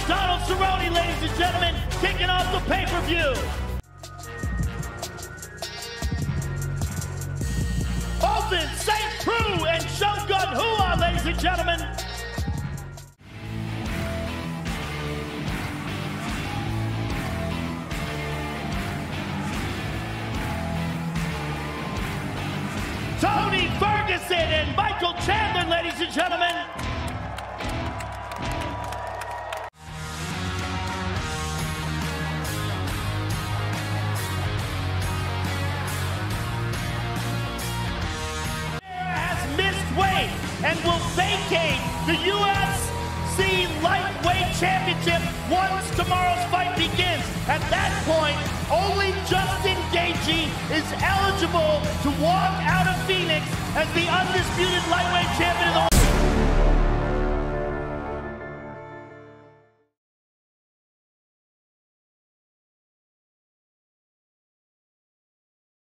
Ceremonia, ladies and gentlemen, kicking off the pay-per-view. Open, St. Prue, and Shogun Hua, ladies and gentlemen. Tony Ferguson and Michael Chandler, ladies and gentlemen. Weight and will vacate the UFC Lightweight Championship once tomorrow's fight begins. At that point, only Justin Gaethje is eligible to walk out of Phoenix as the undisputed lightweight champion of the world.